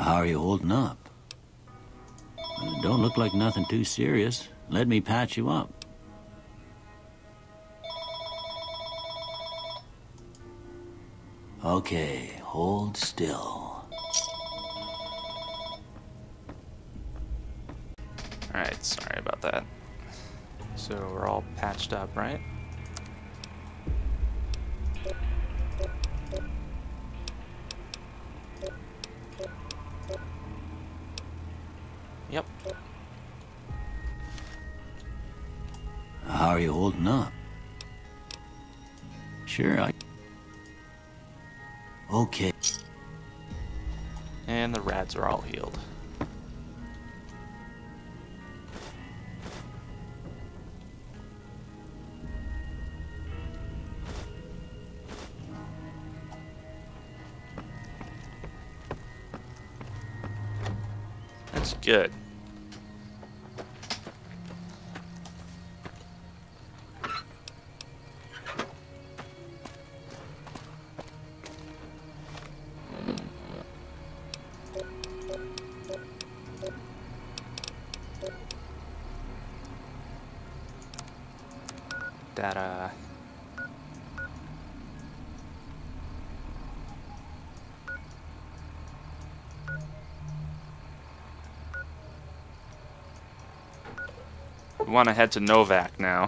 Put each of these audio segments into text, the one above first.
How are you holding up? Don't look like nothing too serious. Let me patch you up. Okay, hold still. Alright, sorry about that. So we're all patched up, right? Yep. How are you holding up? Sure, Okay. And the rats are all healed. That's good. Data. We want to head to Novak now.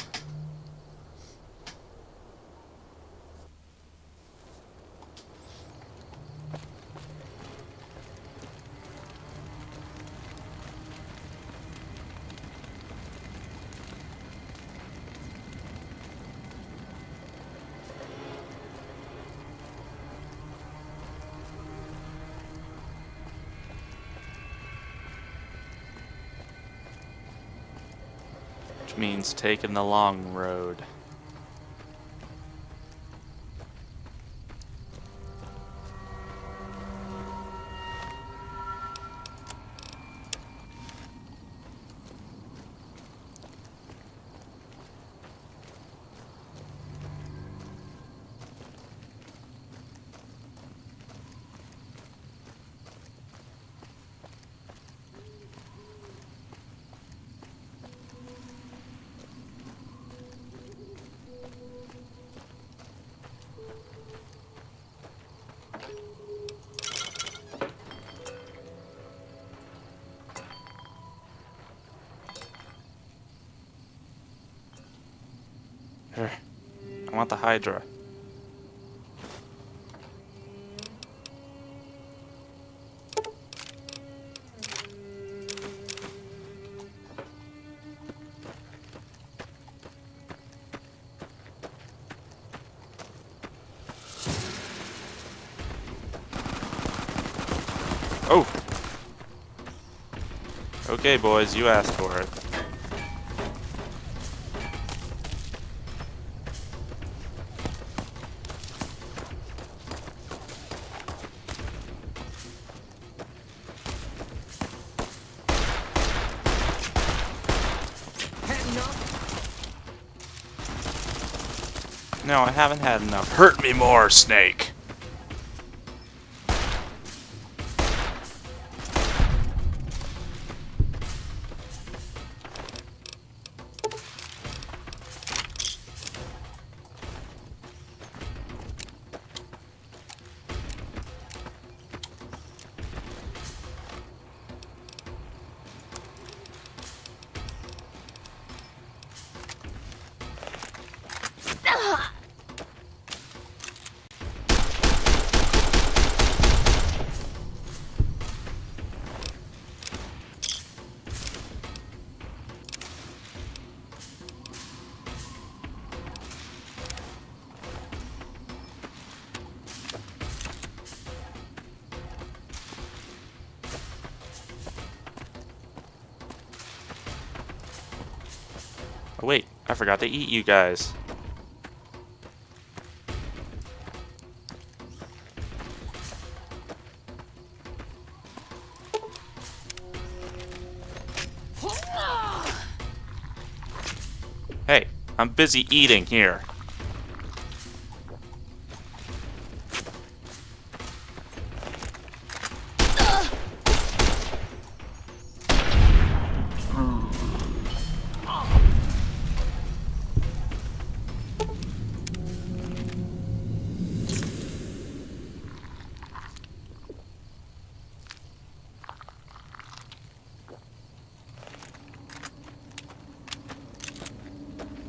Which means taking the long road. Here. I want the Hydra. Oh! Okay, boys, you asked for it. No, I haven't had enough. Hurt me more, Snake! Oh wait, I forgot to eat you guys. Hey, I'm busy eating here.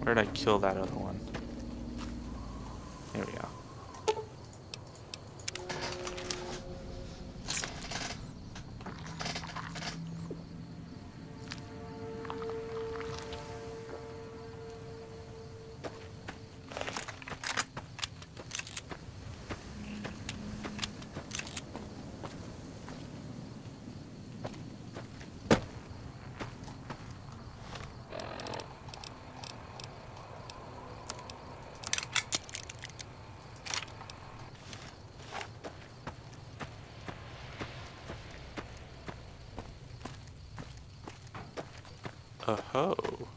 Where did I kill that other one? Here we go. Oh.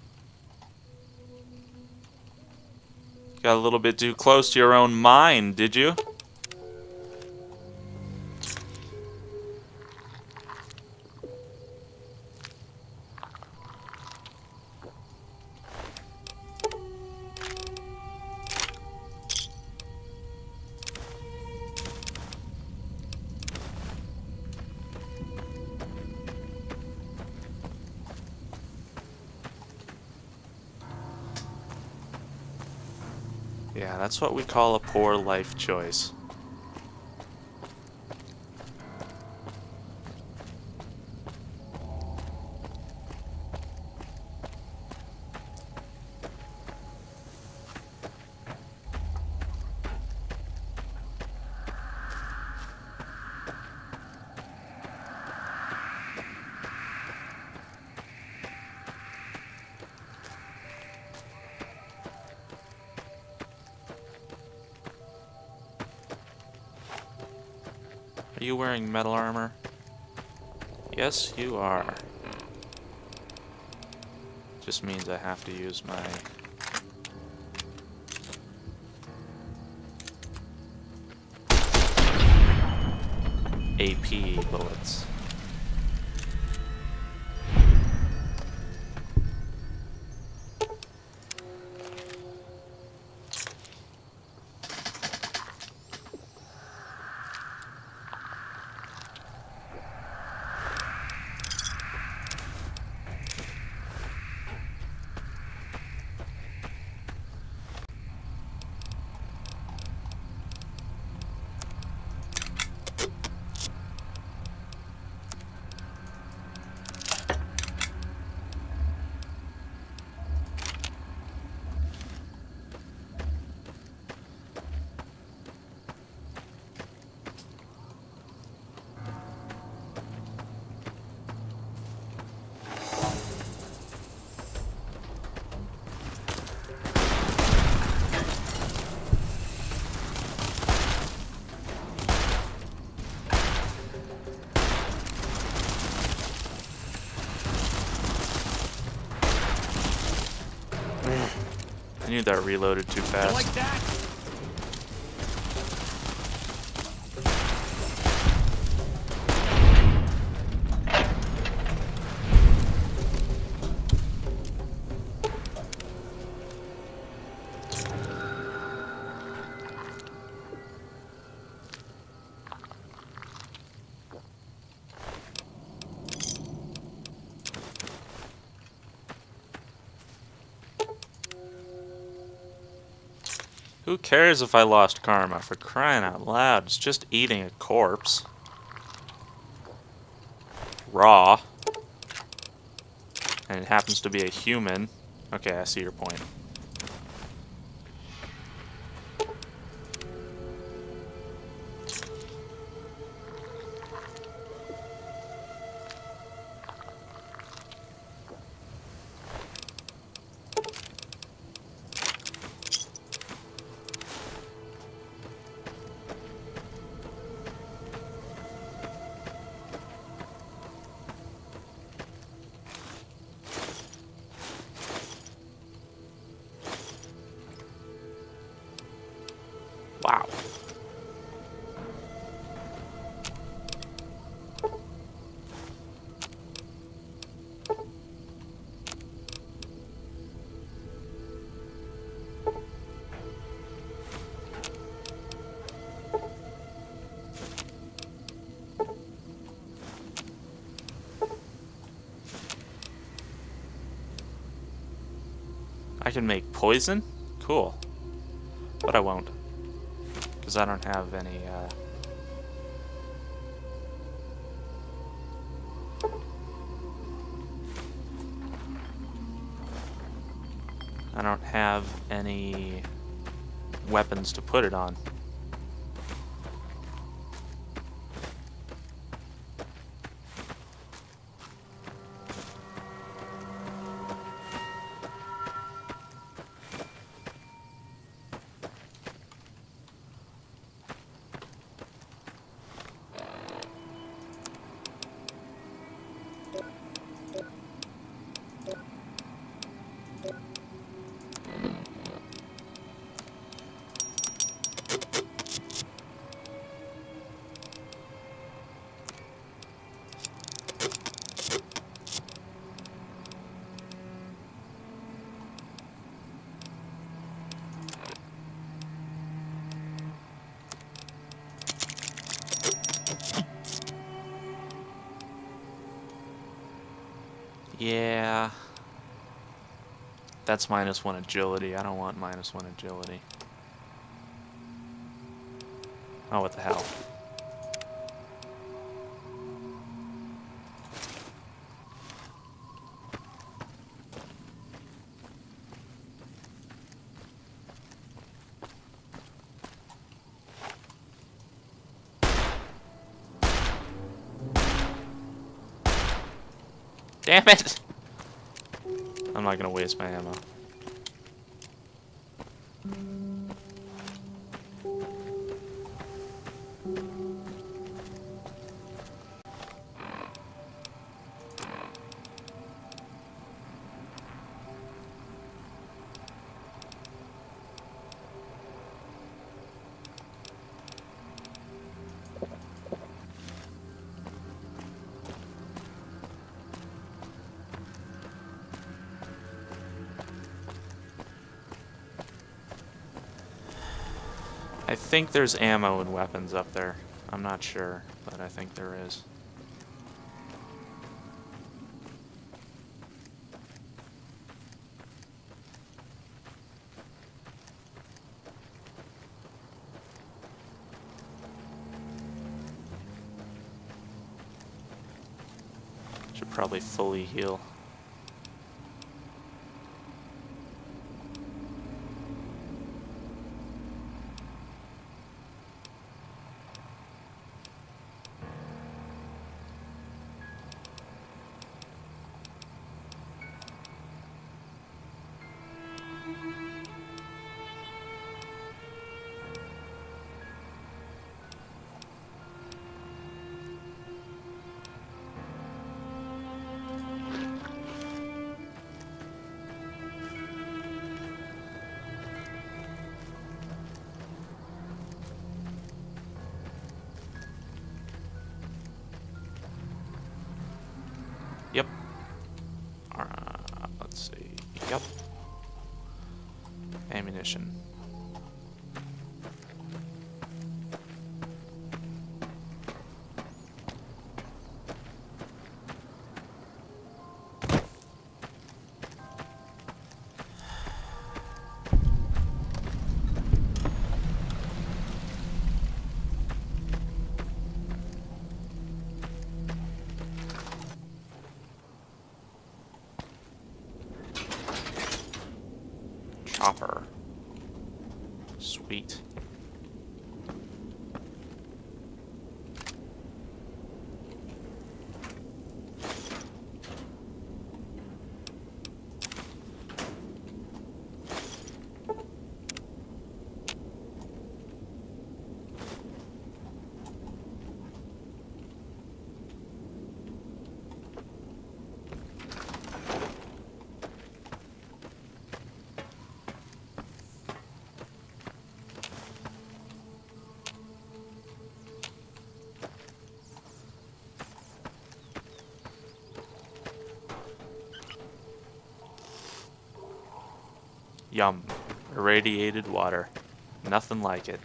Got a little bit too close to your own mind, did you? Yeah, that's what we call a poor life choice. Are you wearing metal armor? Yes, you are. Just means I have to use my AP bullets. I knew that reloaded too fast. Like that? Who cares if I lost karma? For crying out loud, it's just eating a corpse. Raw. And it happens to be a human. Okay, I see your point. Wow. I I can make poison? Cool. But I won't. Because I don't have any, I don't have any weapons to put it on. Yeah. That's -1 agility. I don't want -1 agility. Oh, what the hell. Damn it! I'm not gonna waste my ammo. I think there's ammo and weapons up there. I'm not sure, but I think there is. Should probably fully heal. Yep. Let's see. Yep. Ammunition. Chopper. Sweet. Yum. Irradiated water. Nothing like it.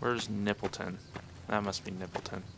Where's Nippleton? That must be Nippleton.